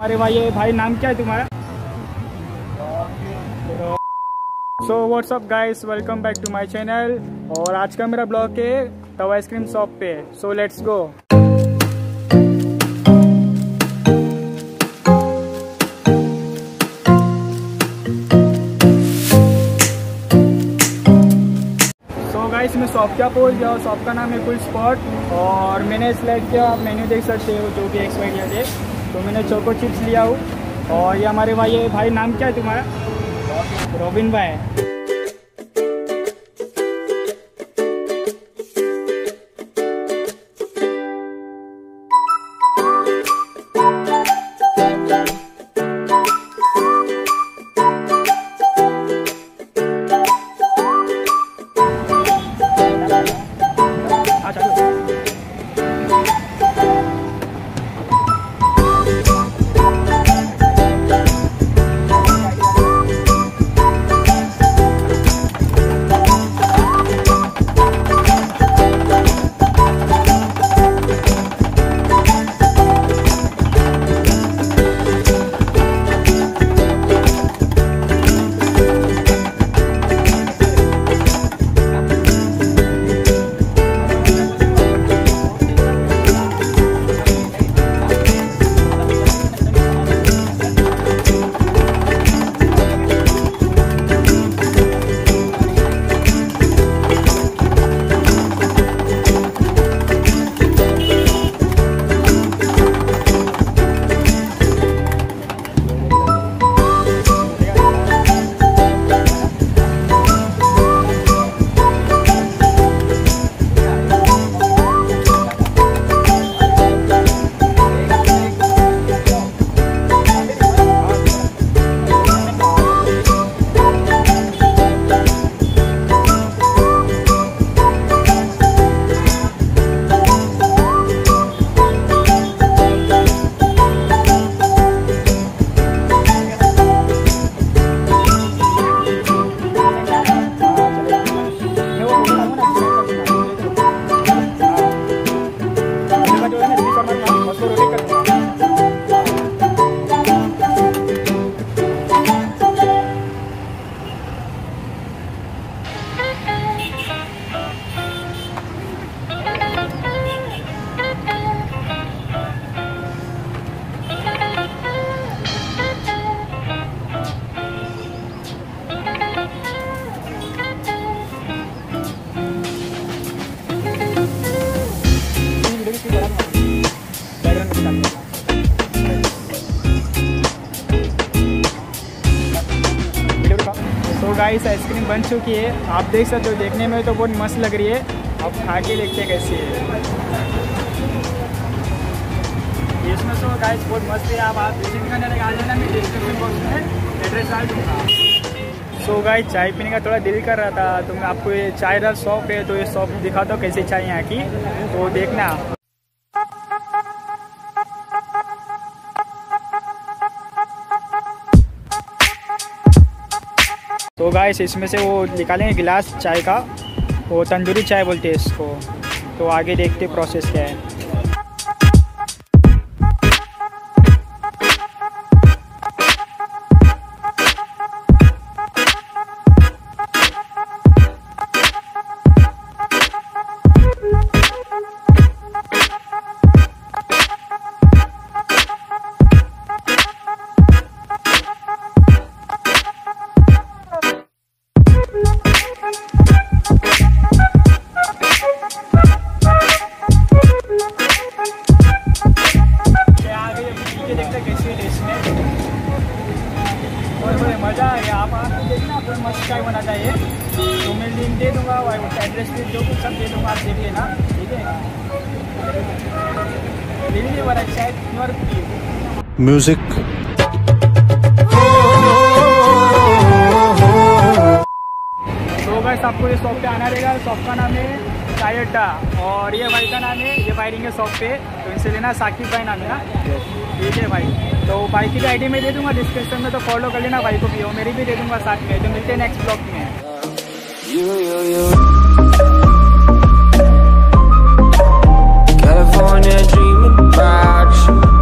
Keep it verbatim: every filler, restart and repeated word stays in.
अरे भाई ये भाई नाम क्या है तुम्हारा? So what's up guys, welcome back to my channel. और आज का मेरा ब्लॉग है तव आइसक्रीम शॉप पे। So let's go. So guys मैं शॉप क्या बोल जाओ, शॉप का नाम है कूल स्पॉट। और मैंने सिलेक्ट किया, आप मेन्यू देख सकते हो जो भी एक्सपायर है। तो मैंने चोको चिप्स लिया हूँ। और ये हमारे भाई है, भाई नाम क्या है तुम्हारा? रॉबिन भाई। तो गाइस आइसक्रीम बन चुकी है, आप देख सकते हो। देखने में तो बहुत मस्त लग रही है। अब खा के देखते हैं कैसी है। इसमें तो गाइस बहुत मस्त है। आप आप विजिट करने लगे आ जाना, मैं डिस्क्रिप्शन बॉक्स में एड्रेस डाल दूँगा। सो गाइस चाय पीने का थोड़ा दिल कर रहा था, तो मैं आपको ये चाय का शॉप है, तो ये शॉप दिखाता हूँ कैसी चाय यहाँ की, तो देखना। तो गाइस इसमें से वो निकालेंगे गिलास चाय का, वो तंदूरी चाय बोलते हैं इसको। तो आगे देखते प्रोसेस क्या है। मज़ा आ गया। आप आके देखना, आपको मस्त चाय बना चाहिए। तो मैं लिंक दे दूँगा, एड्रेस भी जो कुछ सब दे दूँगा, आप देख लेना, ठीक है। दिल्ली वाला चाय म्यूजिक। तो बस आपको ये शॉप पे आना रहेगा। शॉप का नाम है चाय अड्डा, और ये भाई का नाम है, ये भाई रहेंगे शॉप पे, तो इनसे लेना। साकिब भाई नाम है ना, ठीक है भाई। तो भाई की भी आईडी में दे दूंगा डिस्क्रिप्शन में, तो फॉलो कर लेना भाई को भी, और मेरी भी दे दूंगा साथ में। तो मिलते हैं नेक्स्ट ब्लॉग में। California dreaming about you.